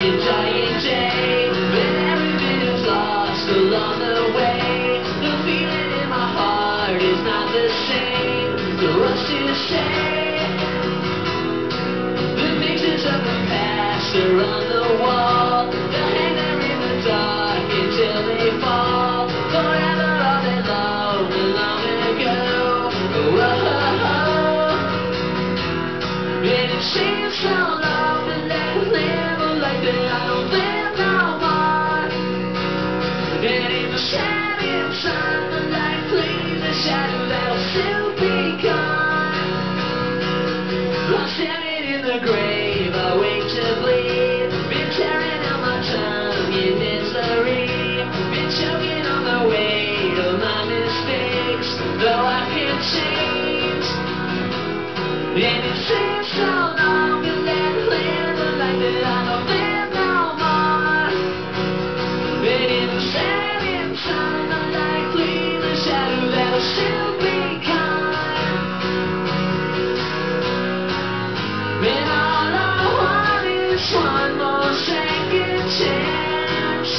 and giant day, but everything is lost along the way. The feeling in my heart is not the same. The rush to say the pictures of the past are on the wall. They'll hang there in the dark until they fall. Forever all day long and long ago. Whoa. And it seems so long that they live like they don't live no more. And in the setting sun, the light flees, the shadow that'll still be gone. I'm standing in the grave, I wake to bleed. Been tearing out my tongue in misery. Been choking on the weight of my mistakes, though I can't change. And it seems so long to let live a life that I don't live no more. And in the setting sun, the light flees, the shadow that'll still be kind. And all I want is one more second chance.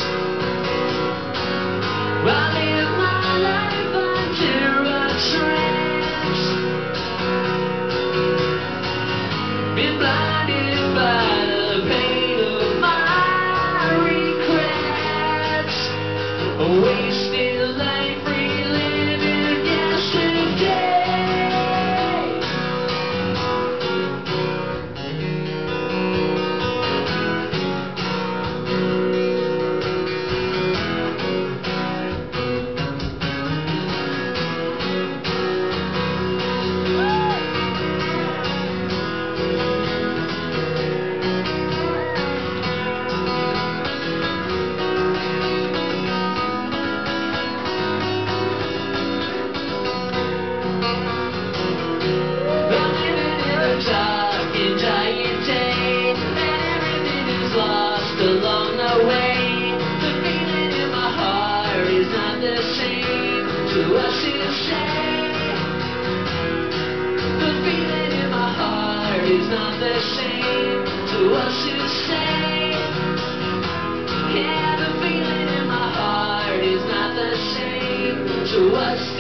I live my life under a trance. Been blinded by the pain of my regrets. A wasted life reliving yesterday. Dark and giant day, and everything is lost along the way. The feeling in my heart is not the same. To us to say, the feeling in my heart is not the same. To us to say, yeah, the feeling in my heart is not the same. To us.